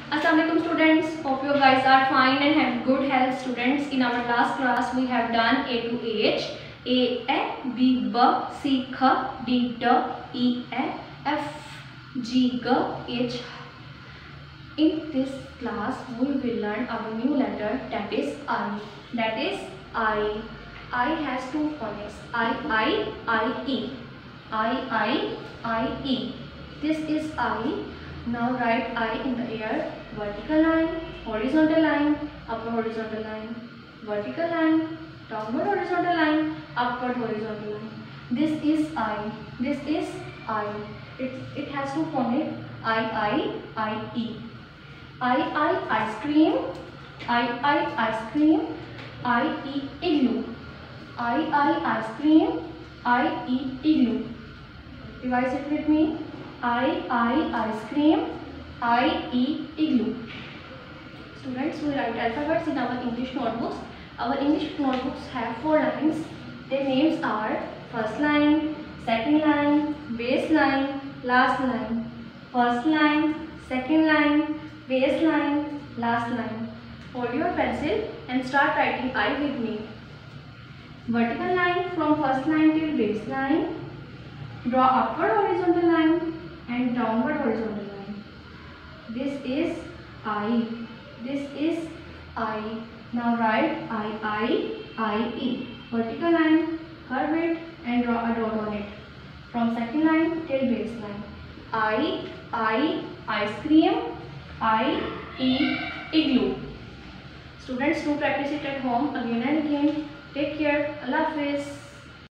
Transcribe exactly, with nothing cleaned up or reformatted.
Assalamualaikum students, hope you guys are fine and have good health. Students, in our last class we have done A to H, A, A, B, B, C, K, D, D, E, A, F, G, G, H. In this class we will learn our new letter, that is I. That is I. I has two phonics, I, I, I, E. I, I, I, E. This is I. Now write I in the air, vertical line, horizontal line, upper horizontal line, vertical line, downward horizontal line, upward horizontal line. This is I. This is I. It, it has two phonics, I, I, I, E. I, I, ice cream, I, I, ice cream, I, E, igloo. I, I, ice cream, I, E, igloo. Revise it with me. I, I, ice cream, I, E, igloo. Students, we write alphabets in our English notebooks. Our English notebooks have four lines. Their names are first line, second line, base line, last line. First line, second line, base line, last line. Hold your pencil and start writing I with me. Vertical line from first line till base line. Draw upward horizontal line and downward horizontal line. This is I. This is I. Now write I, I, I, E. Vertical line, curve it and draw a dot on it. From second line till base line. I, I, ice cream, I, E, igloo. Students, do practice it at home again and again. Take care. Allah Hafiz.